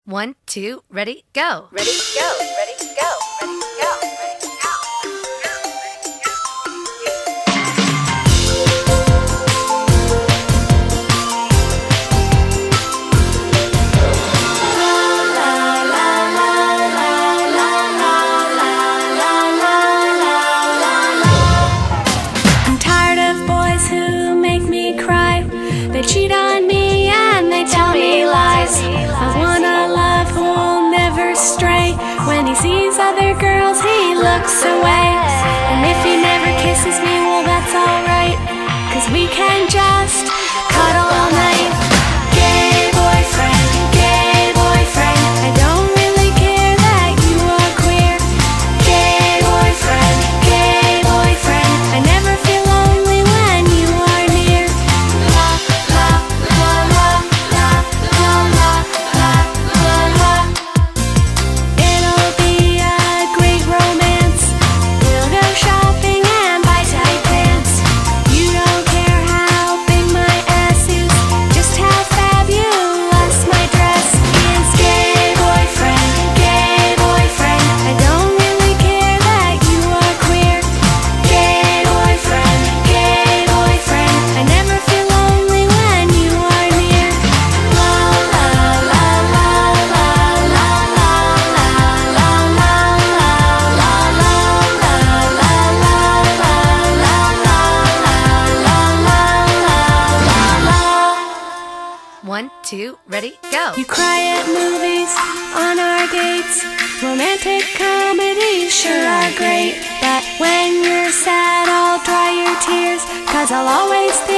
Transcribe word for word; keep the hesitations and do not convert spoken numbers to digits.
One, two, ready, go. Ready, go, ready, go, ready, go, ready, go. I'm tired of boys who make me cry. They cheat on me and they tell me lies. I wanna love who'll never stray. When he sees other girls he looks away. And if he never kisses me, well that's alright, 'cause we can just cuddle all night. Gay boyfriend, gay boyfriend, I don't really care that you are queer. Gay boyfriend, gay boyfriend, I never feel lonely when you are near. La la la la la la la la la la. It'll be a great romance. We'll go shopping and buy tight pants. You don't care how big my ass is, just how fabulous my dress is. Gay boyfriend, gay boyfriend, I don't really care that you are queer. Gay boyfriend, gay boyfriend, I never feel lonely when you are near. La la la la la la la la la la la la la One, two, ready, go. You cry at movies on our dates. Romantic comedies sure are great, but when you're sad I'll dry your tears, 'cause I'll always think